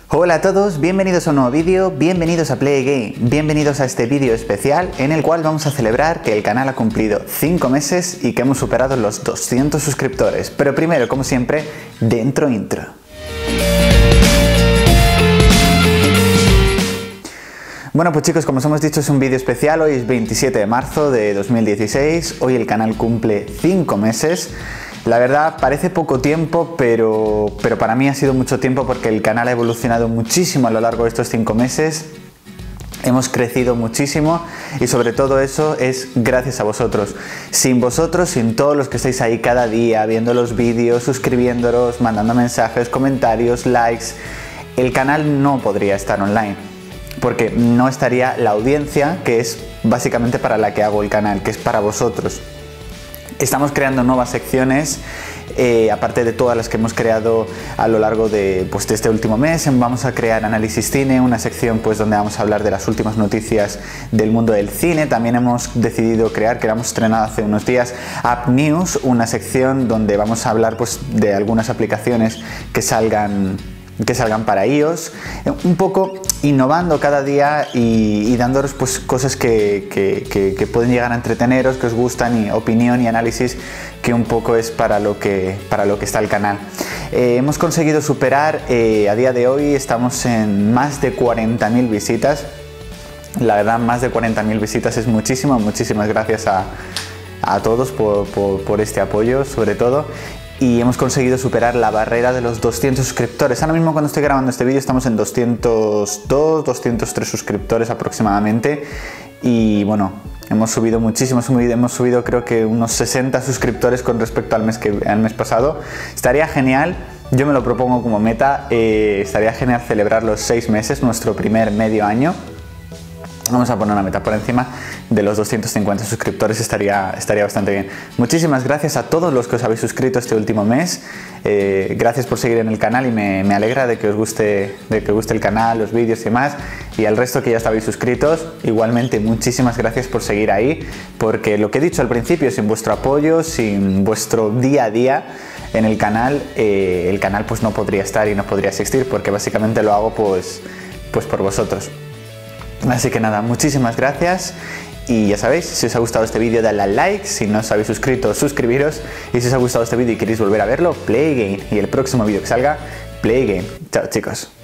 Hola a todos, bienvenidos a un nuevo vídeo, bienvenidos a Play Game, bienvenidos a este vídeo especial en el cual vamos a celebrar que el canal ha cumplido 5 meses y que hemos superado los 200 suscriptores. Pero primero, como siempre, dentro intro. Bueno, pues chicos, como os hemos dicho, es un vídeo especial. Hoy es 27 de marzo de 2016, hoy el canal cumple 5 meses. La verdad parece poco tiempo, pero para mí ha sido mucho tiempo porque el canal ha evolucionado muchísimo a lo largo de estos 5 meses. Hemos crecido muchísimo y sobre todo eso es gracias a vosotros. Sin vosotros, sin todos los que estáis ahí cada día viendo los vídeos, suscribiéndolos, mandando mensajes, comentarios, likes, el canal no podría estar online. Porque no estaría la audiencia, que es básicamente para la que hago el canal, que es para vosotros. Estamos creando nuevas secciones, aparte de todas las que hemos creado a lo largo de este último mes. Vamos a crear Análisis Cine, una sección donde vamos a hablar de las últimas noticias del mundo del cine. También hemos decidido crear, que la hemos estrenado hace unos días, App News, una sección donde vamos a hablar de algunas aplicaciones que salgan para iOS, un poco innovando cada día y dándoos cosas que pueden llegar a entreteneros, que os gustan, y opinión y análisis, que un poco es para lo que está el canal. Hemos conseguido superar, a día de hoy estamos en más de 40.000 visitas. La verdad, más de 40.000 visitas es muchísimo. Muchísimas gracias a todos por este apoyo, sobre todo. Y hemos conseguido superar la barrera de los 200 suscriptores. Ahora mismo, cuando estoy grabando este vídeo, estamos en 202, 203 suscriptores aproximadamente. Y bueno, hemos subido muchísimo, hemos subido creo que unos 60 suscriptores con respecto al mes pasado. Estaría genial, yo me lo propongo como meta, estaría genial celebrar los 6 meses, nuestro primer medio año. Vamos a poner una meta por encima de los 250 suscriptores, estaría bastante bien. Muchísimas gracias a todos los que os habéis suscrito este último mes. Gracias por seguir en el canal y me alegra de que os guste el canal, los vídeos y demás. Y al resto que ya estabais suscritos, igualmente muchísimas gracias por seguir ahí, porque lo que he dicho al principio, sin vuestro apoyo, sin vuestro día a día en el canal no podría estar y no podría existir, porque básicamente lo hago pues por vosotros. Así que nada, muchísimas gracias y ya sabéis, si os ha gustado este vídeo dadle al like, si no os habéis suscrito suscribiros, y si os ha gustado este vídeo y queréis volver a verlo, Play Game, y el próximo vídeo que salga, Play Game. Chao chicos.